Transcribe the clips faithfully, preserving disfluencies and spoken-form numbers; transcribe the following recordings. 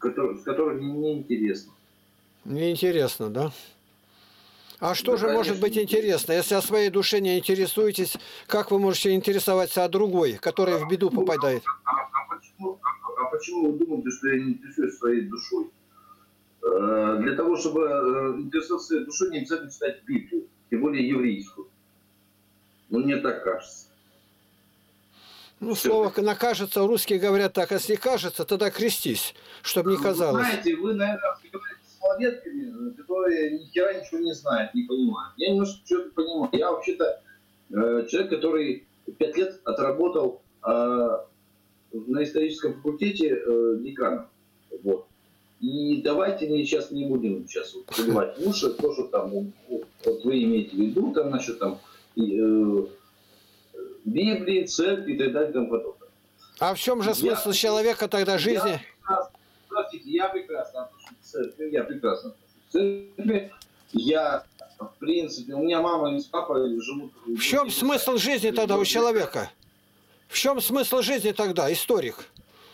который, с которым мне неинтересно. Неинтересно, да? А что Да, же может быть интересно? Если о своей душе не интересуетесь, как вы можете интересоваться о другой, которая в беду Ну, попадает? а, а почему, а, а почему вы думаете, что я не интересуюсь своей душой? Э, для того, чтобы э, интересоваться своей душой, не обязательно читать Библию, тем более еврейскую. Ну, мне так кажется. Ну, слово «накажется», русские говорят так, если кажется, тогда крестись, чтобы не казалось. Вы знаете, вы, наверное, говорите с малолетками, которые ни хера ничего не знают, не понимают. Я немножко что-то понимаю. Я вообще-то э, человек, который пять лет отработал э, на историческом факультете э, деканом. Вот. И давайте мы сейчас не будем сейчас вот, поливать в уши, то, что там вот вы имеете в виду, там насчет там э, Библии, церкви и так далее и тому подобное. А в чем же смысл я, человека тогда жизни? Я, здравствуйте, я прекрасно отношусь к церкви, я прекрасно отношусь к церкви. Я, в принципе, у меня мама и папа живут... В чем смысл жизни тогда у человека? В чем смысл жизни тогда, историк?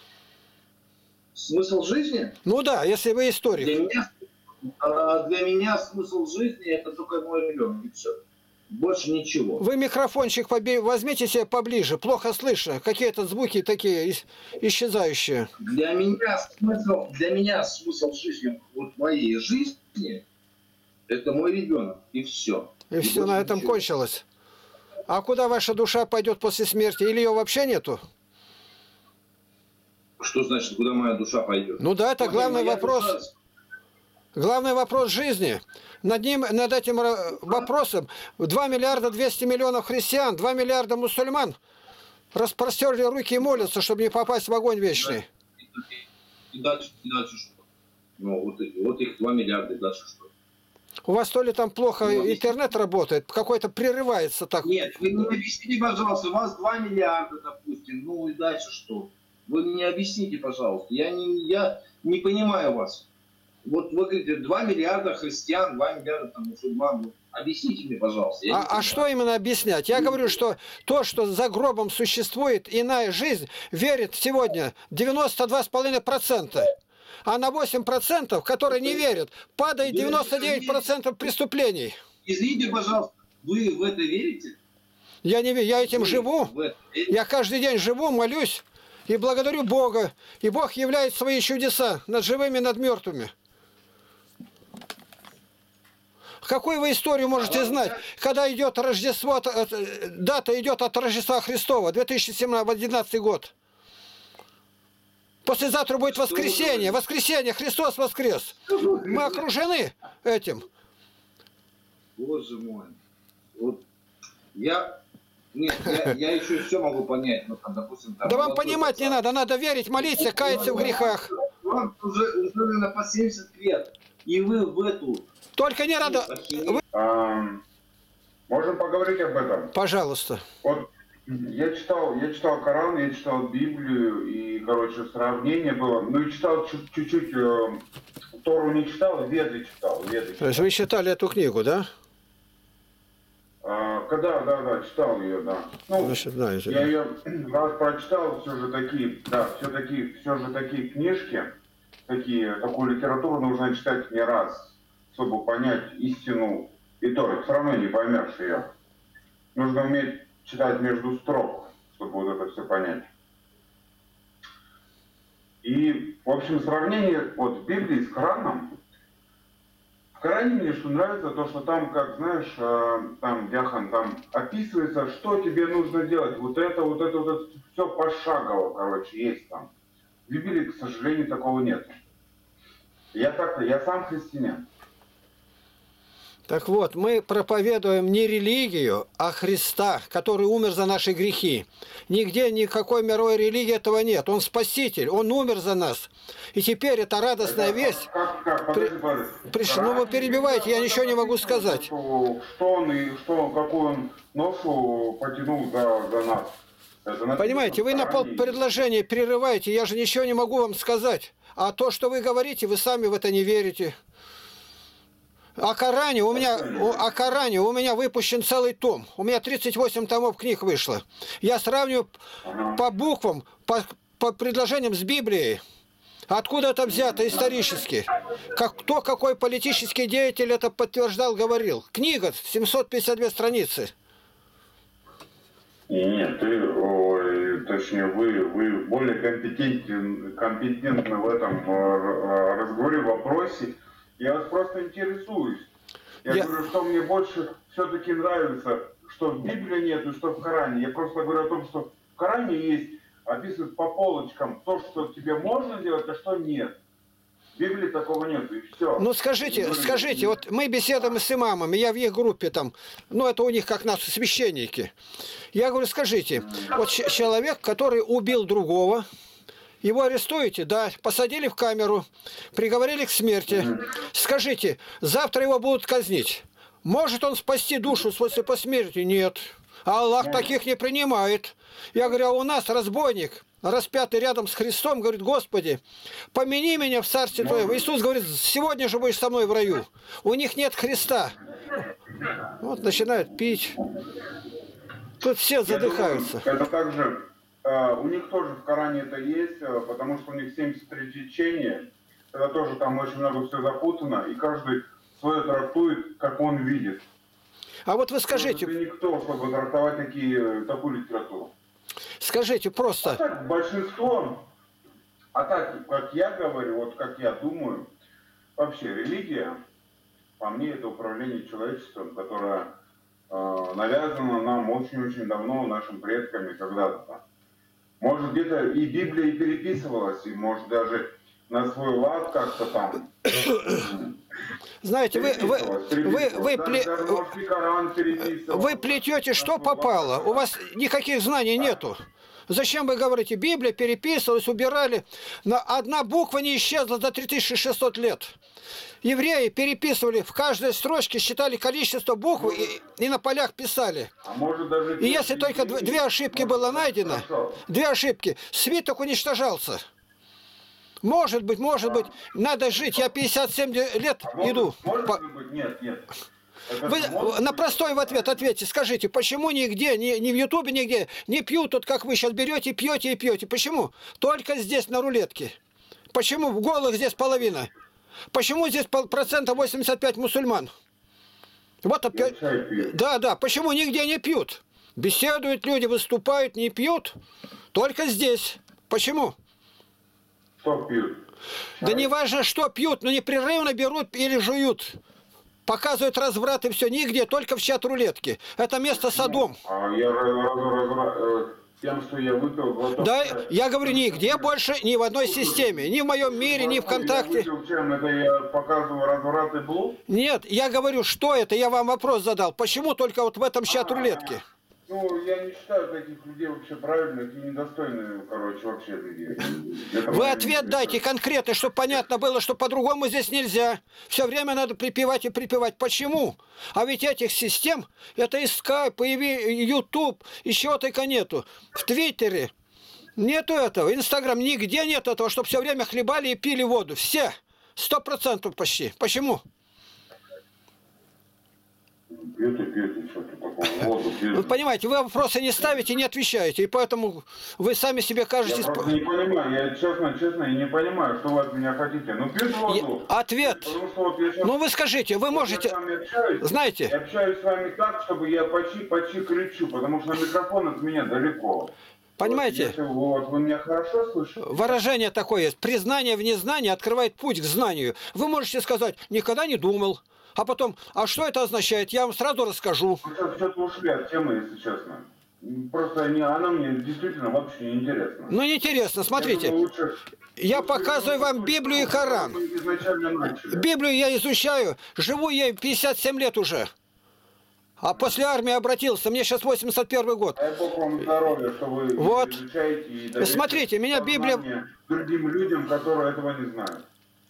Смысл жизни? Ну да, если вы историк. Для меня, для меня смысл жизни это только мой ребенок, и все. Больше ничего. Вы микрофончик побей, возьмите себе поближе, плохо слышно. Какие-то звуки такие исчезающие. Для меня смысл, для меня смысл жизни, вот моей жизни, это мой ребенок, и все. И, и все, на этом ничего. Кончилось. А куда ваша душа пойдет после смерти? Или ее вообще нету? Что значит, куда моя душа пойдет? Ну да, это вот главный вопрос. Душа... Главный вопрос жизни. Над ним, над этим вопросом два миллиарда двести миллионов христиан, два миллиарда мусульман распростерли руки и молятся, чтобы не попасть в огонь вечный. И дальше, и дальше что? Ну, вот, вот их два миллиарда, и дальше что? У вас то ли там плохо ну, интернет работает, какой-то прерывается так. Нет, вы не объясните, пожалуйста, у вас два миллиарда, допустим, ну и дальше что? Вы мне объясните, пожалуйста, я не, я не понимаю вас. Вот вы говорите, два миллиарда христиан, два миллиарда там, мусульман. Объясните мне, пожалуйста. А, а что именно объяснять? Я говорю, что то, что за гробом существует иная жизнь, верит сегодня девяносто два с половиной процента. А на восемь процентов, которые не верят, падает девяносто девять процентов преступлений. Извините, пожалуйста, вы в это верите? Я не верю, я этим вы живу. Я каждый день живу, молюсь и благодарю Бога. И Бог являет свои чудеса над живыми, над мертвыми. Какую вы историю можете знать, когда идет Рождество, дата идет от Рождества Христова, две тысячи семнадцатый год. Послезавтра будет воскресенье, воскресенье, Христос воскрес. Мы окружены этим. Боже мой. Вот я... Нет, я, я еще все могу понять. Ну, там, допустим, там, да вам понимать пацан. Не надо, надо верить, молиться, каяться в грехах. Вам уже, уже наверное, по семьдесят лет, и вы в эту... Только не надо... Вы... А, можем поговорить об этом? Пожалуйста. Вот я читал, я читал Коран, я читал Библию, и, короче, сравнение было. Ну и читал чуть-чуть, э, Тору не читал, Веды читал, Веды читал. То есть вы читали эту книгу, да? А, когда, да, да, читал ее, да. Ну, значит, знаете, я да. ее раз прочитал, все же такие, да, все такие, все же такие книжки, такие, такую литературу нужно читать не раз, чтобы понять истину и Торы. Все равно не поймешь ее. Нужно уметь читать между строк, чтобы вот это все понять. И, в общем, сравнение вот Библии с Кораном. В Коране мне что нравится, то, что там, как знаешь, там, Яхан, там описывается, что тебе нужно делать. Вот это, вот это, вот это, все пошагово, короче, есть там. В Библии, к сожалению, такого нет. Я так-то, я сам христианин. Так вот, мы проповедуем не религию, а Христа, который умер за наши грехи. Нигде никакой мировой религии этого нет. Он спаситель, он умер за нас. И теперь эта радостная Это, весть... Как, как, подожди, подожди. Приш... Ну вы перебиваете, я ничего не могу сказать. Что, что он и что, какую он ношу потянул за, за нас. Это понимаете, вы на полпредложения прерываете, я же ничего не могу вам сказать. А то, что вы говорите, вы сами в это не верите. О Коране у меня, о Коране у меня выпущен целый том. У меня тридцать восемь томов книг вышло. Я сравниваю ага. по буквам, по, по предложениям с Библией. Откуда это взято исторически? Как, кто, какой политический деятель это подтверждал, говорил? Книга, семьсот пятьдесят две страницы. Нет, ты, ой, точнее, вы, вы более компетентен, компетентны в этом э, разговоре, вопросе. Я вас просто интересуюсь. Я, я... говорю, что мне больше все-таки нравится, что в Библии нет и что в Коране. Я просто говорю о том, что в Коране есть, описывают по полочкам то, что тебе можно делать, а что нет. В Библии такого нет, и все. Ну скажите, говорю, скажите, вот мы беседуем с имамами, я в их группе там, ну это у них как нас священники. Я говорю, скажите, вот человек, который убил другого, его арестуете? Да. Посадили в камеру, приговорили к смерти. Скажите, завтра его будут казнить. Может он спасти душу после посмертия? Нет. А Аллах таких не принимает. Я говорю, а у нас разбойник, распятый рядом с Христом, говорит, Господи, помяни меня в Царстве Твоем. Иисус говорит, сегодня же будешь со мной в раю. У них нет Христа. Вот начинают пить. Тут все задыхаются. Это также, э, у них тоже в Коране это есть, э, потому что у них семьдесят три течения. Это тоже там очень много все запутано, и каждый свое трактует, как он видит. А вот вы скажите... Это никто, чтобы трактовать такие, такую литературу. Скажите просто... А так, большинство, а так, как я говорю, вот как я думаю, вообще религия, по мне, это управление человечеством, которое э, навязано нам очень-очень давно, нашим предками, когда-то. Может, где-то и Библия и переписывалась, и может даже на свой лад как-то там... Знаете, вы, вы, вы, вы, пле... вы плетете, что попало. У вас никаких знаний нету. Зачем вы говорите, Библия переписывалась, убирали. Но одна буква не исчезла за три тысячи шестьсот лет. Евреи переписывали, в каждой строчке считали количество букв и, и на полях писали. А может, даже и если только две, две ошибки было найдено, две ошибки, свиток уничтожался. Может быть, может быть, надо жить. Я пятьдесят семь лет а иду. Может, По... может быть, нет, нет. Вы на простой в ответ ответьте. Скажите, почему нигде, ни, ни в Ютубе, нигде не пьют, вот как вы сейчас берете, пьете и пьете? Почему? Только здесь на рулетке. Почему в голых здесь половина? Почему здесь процентов восемьдесят пять мусульман? Вот опять. Да, да. Почему нигде не пьют? Беседуют люди, выступают, не пьют. Только здесь. Почему? Что пьют? Да не важно, что пьют, но непрерывно берут или жуют. Показывают разврат и все. Нигде, только в чат рулетки. Это место Содом. А я разврат тем, что я выпил глоток. Да, я говорю, нигде больше, ни в одной системе. Ни в моем мире, ни ВКонтакте. Я выпил чем? Это я показываю разврат и блуд? Нет, я говорю, что это? Я вам вопрос задал. Почему только вот в этом чат рулетки? Ну, я не считаю таких людей вообще правильных и недостойных, короче, вообще людей. Вы ответ дайте конкретный, чтобы понятно было, что по-другому здесь нельзя. Все время надо припевать и припевать. Почему? А ведь этих систем, это и Skype, и YouTube, еще только нету. В Твиттере нету этого, Инстаграм, нигде нет этого, чтобы все время хлебали и пили воду. Все, сто процентов почти. Почему? Пьют и пьют, и что-то такое, воду пьют. Вы понимаете, вы вопросы не ставите, не отвечаете, и поэтому вы сами себе кажетесь... Я просто не понимаю, я честно, честно, я не понимаю, что вы от меня хотите. Ну, пьют воду. Я... Ответ. Потому что вот я сейчас... Ну, вы скажите, вы можете... Я с вами общаюсь, знаете... Я общаюсь с вами так, чтобы я почти, почти кричу, потому что микрофон от меня далеко. Понимаете? Вот, если, вот, вы меня хорошо слышите? Выражение такое есть. Признание в незнании открывает путь к знанию. Вы можете сказать, никогда не думал. А потом, а что это означает? Я вам сразу расскажу. Вы сейчас что-то ушли от темы, если честно. Просто не, она мне действительно вообще не интересна. Ну, не интересно, смотрите. Я, думаю, лучше, я лучше показываю вам Библию и Коран. Библию я изучаю. Живу ей пятьдесят семь лет уже. А после армии обратился. Мне сейчас восемьдесят первый год. Дай Бог вам здоровья, что вы вот. изучаете и даете смотрите, меня Библия... другим людям, которые этого не знают.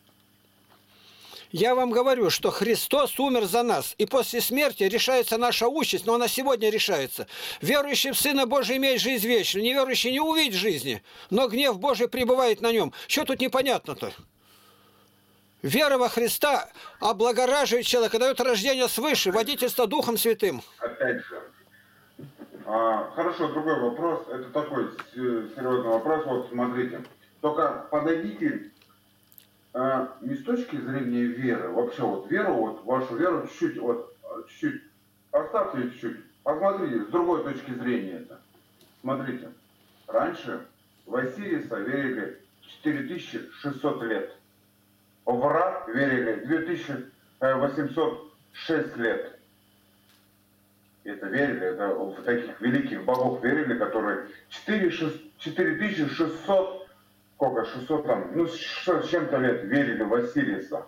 Я вам говорю, что Христос умер за нас, и после смерти решается наша участь, но она сегодня решается. Верующий в Сына Божия имеет жизнь вечную, неверующий не увидит жизни, но гнев Божий пребывает на нем. Что тут непонятно-то? Вера во Христа облагораживает человека, дает рождение свыше, водительство Духом Святым. Опять же. А, хорошо, другой вопрос. Это такой серьезный вопрос. Вот смотрите. Только подойдите а, не с точки зрения веры, вообще вот веру, вот вашу веру чуть-чуть, вот, чуть-чуть, оставьте ее чуть-чуть, посмотрите, с другой точки зрения это. Смотрите, раньше в Осириса верили четыре тысячи шестьсот лет, в Ра верили две тысячи восемьсот шесть лет. Это верили, это в таких великих богов верили, которые четыре тысячи шестьсот, сколько, шестьсот там, ну с чем-то лет верили в Осириса.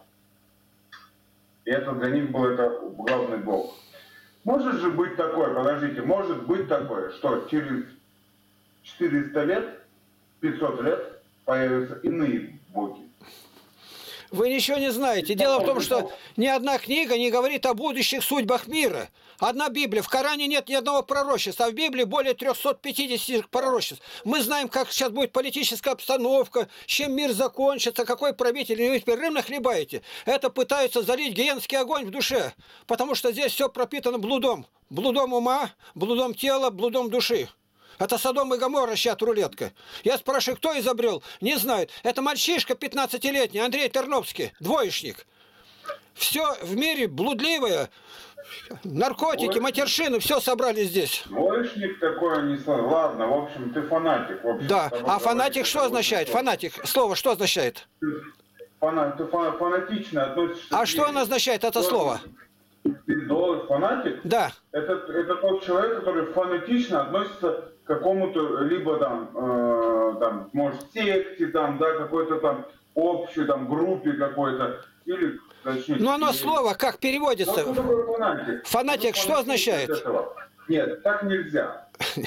И это для них был это главный бог. Может же быть такое, подождите, может быть такое, что через четыреста лет, пятьсот лет появятся иные боги. Вы ничего не знаете. Дело в том, что ни одна книга не говорит о будущих судьбах мира. Одна Библия. В Коране нет ни одного пророчества, а в Библии более трёхсот пятидесяти пророчеств. Мы знаем, как сейчас будет политическая обстановка, чем мир закончится, какой правитель. И вы непрерывно хлебаете. Это пытаются залить гиенский огонь в душе, потому что здесь все пропитано блудом. Блудом ума, блудом тела, блудом души. Это Содом и Гоморра, сейчас рулетка. Я спрашиваю, кто изобрел? Не знают. Это мальчишка пятнадцатилетний, Андрей Терновский, двоечник. Все в мире блудливое, наркотики, матершины, все собрали здесь. Двоечник такой не... Ладно, в общем, ты фанатик. В общем, да, а фанатик что означает? Фанатик, слово что означает? Фана... Ты фанатично относишься... А что оно означает, это слово? Ты фанатик? Да. Это, это тот человек, который фанатично относится к какому-то, либо там, э, там, может, секте, там, да, какой-то там общей там группе какой-то, или, точнее... Ну, оно или... слово как переводится? Ну, что такое фанатик? Фанатик что означает? Нет, так нельзя.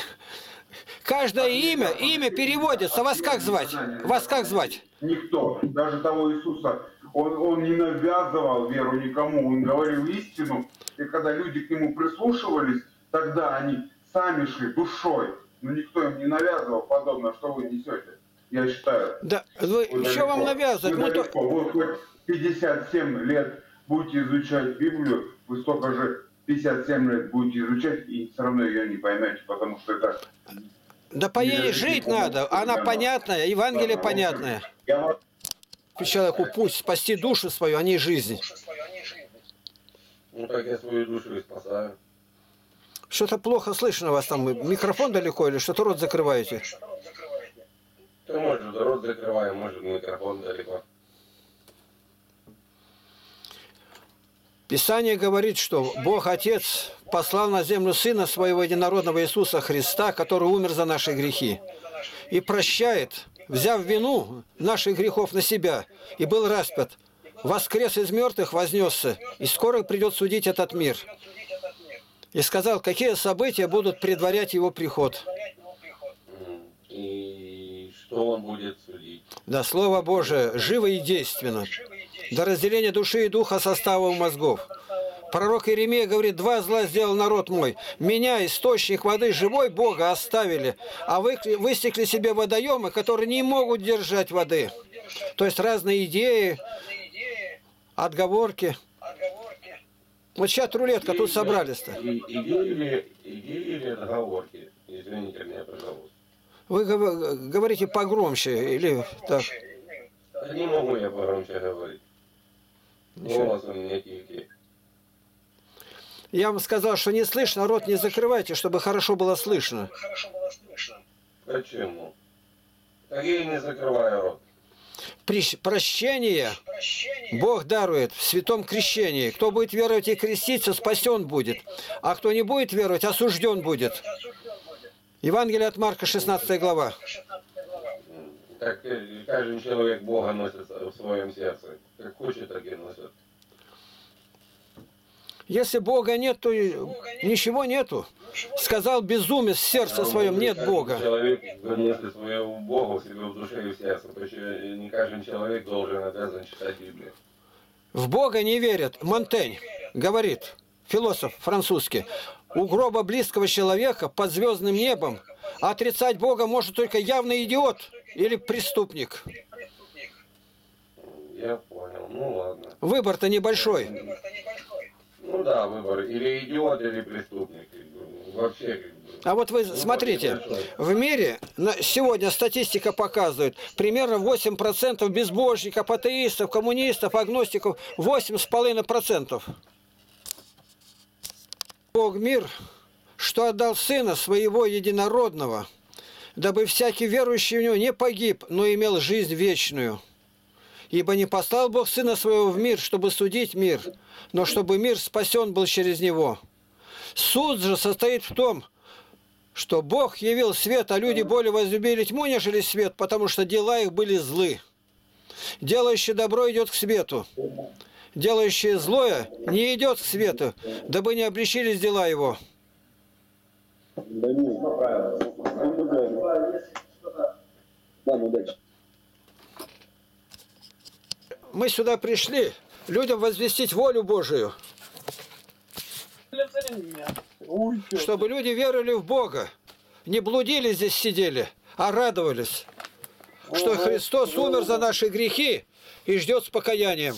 Каждое имя, имя переводится. Вас как звать? Вас как звать? Никто. Даже того Иисуса, он, он не навязывал веру никому, он говорил истину. И когда люди к нему прислушивались, тогда они сами шли душой. Но никто им не навязывал подобное, что вы несете. Я считаю. Да, вы, вы что вам навязывать? Вы, Мы далеко. то... Вы хоть пятьдесят семь лет будете изучать Библию, вы столько же пятьдесят семь лет будете изучать, и все равно ее не поймете, потому что это... Да по ей жить надо, она понятная, Евангелие понятное. Человеку пусть спасти душу свою, а не жизнь. Ну так я свою душу и спасаю. Что-то плохо слышно вас там. Микрофон далеко или что-то рот закрываете? Ты может рот закрываем, может микрофон далеко. Писание говорит, что Бог Отец послал на землю Сына Своего Единородного Иисуса Христа, который умер за наши грехи, и прощает, взяв вину наших грехов на себя, и был распят, воскрес из мертвых, вознесся, и скоро придет судить этот мир. И сказал, какие события будут предварять его приход. И что он будет судить? Да, Слово Божие живо и действенно. До разделения души и духа составов мозгов. Пророк Иеремия говорит, два зла сделал народ мой. Меня, источник воды живой, Бога оставили, а вы высекли себе водоемы, которые не могут держать воды. То есть разные идеи, отговорки. Вот сейчас рулетка, тут собрались-то. Идеи или, идеи или отговорки? Извините меня, пожалуйста. Вы говорите погромче или так? Да не могу я погромче говорить. Голос у меня тихий. Я вам сказал, что не слышно, рот не закрывайте, чтобы хорошо было слышно. Почему? Так я и не закрываю рот. Прощение Бог дарует в святом крещении. Кто будет веровать и креститься, спасен будет. А кто не будет веровать, осужден будет. Евангелие от Марка, шестнадцатая глава. Так каждый человек Бога носит в своем сердце. Как хочет, так и носит. Если Бога нет, то ничего нету. Сказал безумец в сердце своем, нет Бога. Человек носит своего Бога в себе в душе и в сердце. Почему не каждый человек должен обязан читать Библию. В Бога не верят. Монтень говорит, философ французский, у гроба близкого человека под звездным небом отрицать Бога может только явный идиот или преступник. Я понял. Ну ладно. Выбор-то небольшой. Ну да, выбор. Или идиот, или преступник. Вообще, А вот вы смотрите, в мире сегодня статистика показывает, примерно восемь процентов безбожников, атеистов, коммунистов, агностиков, восемь с половиной процентов. Бог мир, что отдал Сына Своего Единородного, дабы всякий верующий в Него не погиб, но имел жизнь вечную. Ибо не послал Бог Сына Своего в мир, чтобы судить мир, но чтобы мир спасен был через Него. Суд же состоит в том, что Бог явил свет, а люди более возлюбили тьму, нежели свет, потому что дела их были злы. Делающий добро идет к свету, делающий злое не идет к свету, дабы не обличились дела его. Мы сюда пришли людям возвестить волю Божию, чтобы люди верили в Бога, не блудили здесь сидели, а радовались, что Христос умер за наши грехи и ждет с покаянием.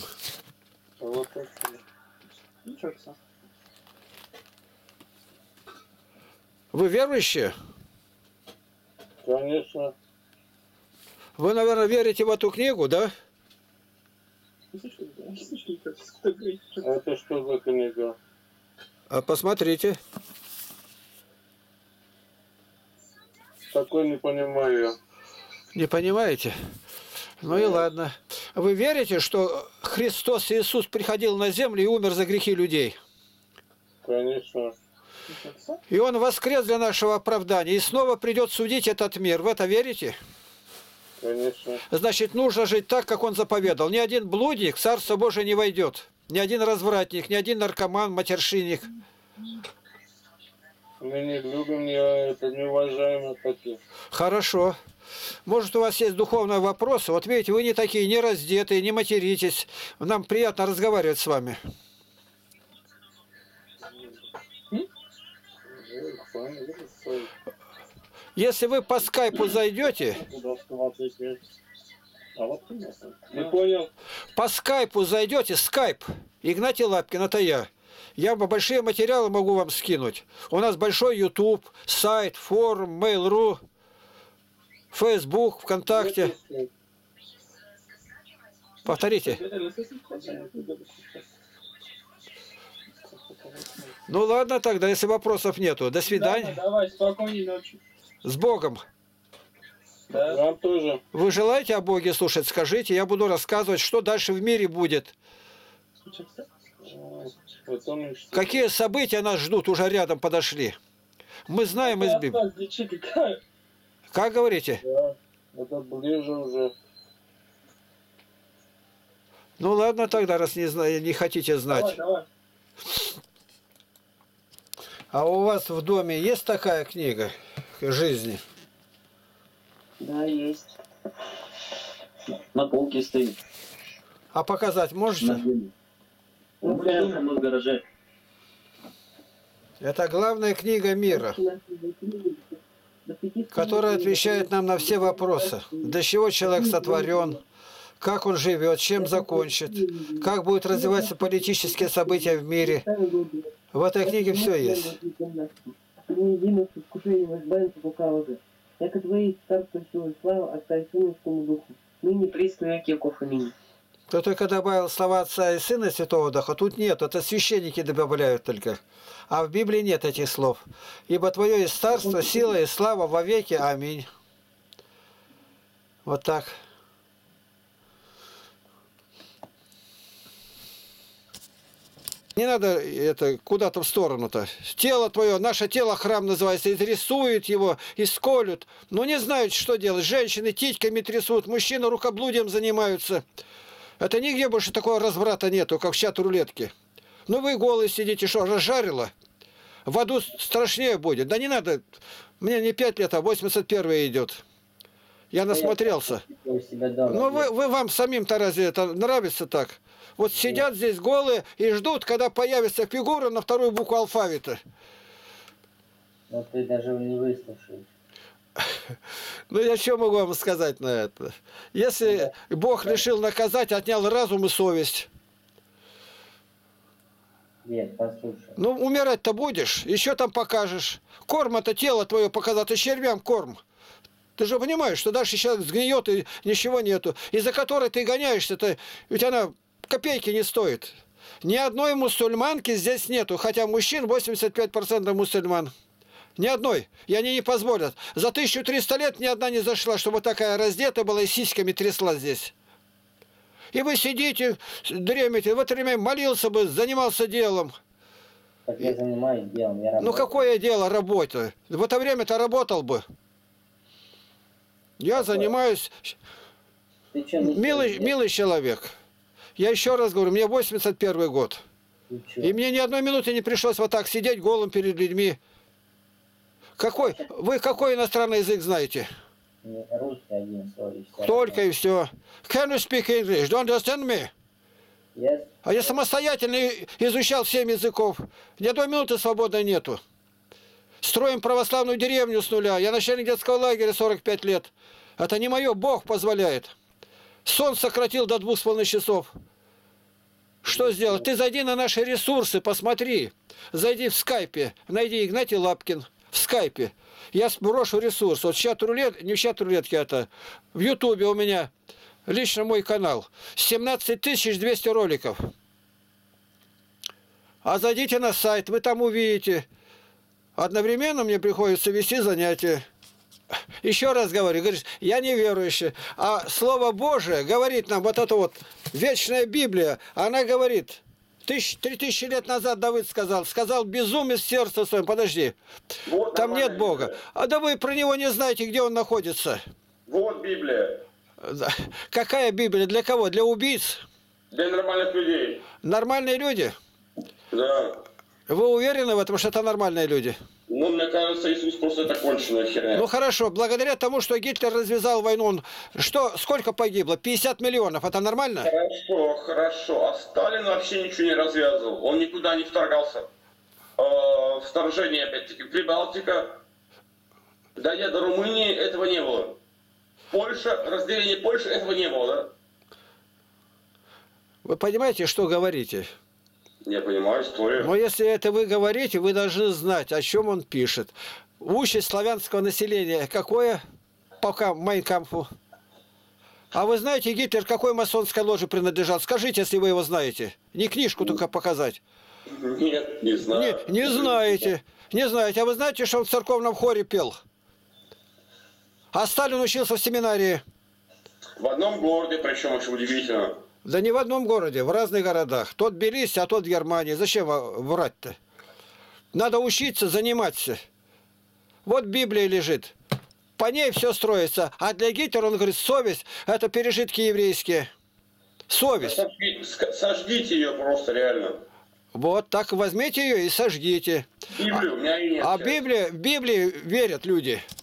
Вы верующие? Конечно. Вы, наверное, верите в эту книгу, да? Это что за книга? А посмотрите. Такой не понимаю. Не понимаете? Ну и ладно. Вы верите, что Христос Иисус приходил на землю и умер за грехи людей? Конечно. И Он воскрес для нашего оправдания и снова придет судить этот мир. В это верите? Конечно. Значит, нужно жить так, как Он заповедал. Ни один блудник в Царство Божие не войдет. Ни один развратник, ни один наркоман, матершинник. Мы не любим, не, это, не уважаем таких. Хорошо. Может, у вас есть духовные вопросы? Вот видите, вы не такие, не раздетые, не материтесь. Нам приятно разговаривать с вами. Если вы по скайпу зайдете, Не понял? по скайпу зайдете, скайп, Игнатий Лапкин, это я. Я большие материалы могу вам скинуть. У нас большой YouTube, сайт, форум, Mail.ru, Facebook, ВКонтакте. Повторите. Ну ладно тогда, если вопросов нету. До свидания. Давай, спокойной ночи. С Богом. Да. Вам тоже. Вы желаете о Боге слушать? Скажите, я буду рассказывать, что дальше в мире будет. Потом, что... Какие события нас ждут, уже рядом подошли. Мы знаем из Библии. Как говорите? Да, это ближе уже. Ну ладно тогда, раз не, зна... не хотите знать. Давай, давай. А у вас в доме есть такая книга жизни? Да, есть. На полке стоит. А показать можете? Ну, прямо в гараже. Это главная книга мира, которая отвечает нам на все вопросы. Для чего человек сотворен, как он живет, чем закончит, как будут развиваться политические события в мире. В этой книге все есть. Яко твои царство, сила и слава, Отца и Сына и Святому Духу. Ныне присно век веков. Аминь. Кто только добавил слова Отца и Сына и Святого Духа, тут нет, это священники добавляют только. А в Библии нет этих слов. Ибо Твое есть царство, сила и слава во веки. Аминь. Вот так. Не надо это куда-то в сторону-то. Тело твое, наше тело храм называется, и рисуют его, и сколют. Но не знают, что делать. Женщины титьками трясут, мужчины рукоблудием занимаются. Это нигде больше такого разврата нету, как в чат-рулетке. Ну вы голые сидите, что, разжарило? В аду страшнее будет. Да не надо, мне не пять лет, а восемьдесят первый идет. Я насмотрелся. Ну вы, вы вам самим-то разве это нравится так? Вот сидят здесь голые и ждут, когда появится фигура на вторую букву алфавита. Но ты даже не выслушаешь. Ну я что могу вам сказать на это? Если Бог решил наказать, отнял разум и совесть. Дед, послушай. Ну, умирать-то будешь, еще там покажешь. Корм это тело твое показал, ты червям корм. Ты же понимаешь, что дальше человек сгниет и ничего нету. Из-за которой ты гоняешься-то, ведь она копейки не стоит. Ни одной мусульманки здесь нету, хотя мужчин восемьдесят пять процентов мусульман. Ни одной. И они не позволят. За тысячу триста лет ни одна не зашла, чтобы такая раздетая была и сиськами трясла здесь. И вы сидите, дремите, в это время молился бы, занимался делом. Так я занимаюсь делом, я работаю. Ну какое дело работа? В это время-то работал бы. Я Какое? занимаюсь... Ты чё, ничего Милый, не милый человек. Я еще раз говорю, мне восемьдесят первый год. делаешь? Ты чё? И мне ни одной минуты не пришлось вот так сидеть голым перед людьми. Какой? Вы какой иностранный язык знаете? Не, русский один, sorry. всё Только равно. и все. Can you speak English? Don't understand me? Yes? А я самостоятельно изучал семь языков. Ни одной минуты свободной нету. Строим православную деревню с нуля. Я начальник детского лагеря сорок пять лет. Это не мое, Бог позволяет. Сон сократил до двух с половиной часов. Что сделать? Ты зайди на наши ресурсы, посмотри. Зайди в скайпе, найди Игнатий Лапкин в скайпе. Я сброшу ресурс. Вот чат рулет, не в чат рулетки это. В ютубе у меня лично мой канал. семнадцать тысяч двести роликов. А зайдите на сайт, вы там увидите. Одновременно мне приходится вести занятия. Еще раз говорю, говоришь, я неверующий. А Слово Божие говорит нам, вот это вот вечная Библия, она говорит, тысяч, три тысячи лет назад Давыд сказал, сказал безумец в сердце своем, подожди, Вот там нет нормальная Бога. Библия. А да вы про него не знаете, где он находится. Вот Библия. Да. Какая Библия? Для кого? Для убийц? Для нормальных людей. Нормальные люди? Да. Вы уверены в этом, что это нормальные люди? Ну, мне кажется, Иисус просто это конченая херня. Ну хорошо, благодаря тому, что Гитлер развязал войну, он... что, сколько погибло? пятьдесят миллионов, это нормально? Хорошо, хорошо. А Сталин вообще ничего не развязывал. Он никуда не вторгался. Э, вторжение, опять-таки, Прибалтика. Дойдя до Румынии, этого не было. Польша, разделение Польши, этого не было, да? Вы понимаете, что говорите? Я понимаю историю. Но если это вы говорите, вы должны знать, о чем он пишет. Участь славянского населения какое по Майнкампфу? А вы знаете, Гитлер какой масонской ложе принадлежал? Скажите, если вы его знаете. Не книжку только показать. Нет, не знаю. Не, не знаете. Не знаете. А вы знаете, что он в церковном хоре пел? А Сталин учился в семинарии. В одном городе, причем очень удивительно. Да не в одном городе, в разных городах. Тот в Тбилиси, а тот в Германии. Зачем врать-то? Надо учиться, заниматься. Вот Библия лежит. По ней все строится. А для Гитлера, он говорит, совесть – это пережитки еврейские. Совесть. Сожгите, сожгите ее просто, реально. Вот так возьмите ее и сожгите. Библию у меня и нет. А сейчас. Библия, в Библии верят люди.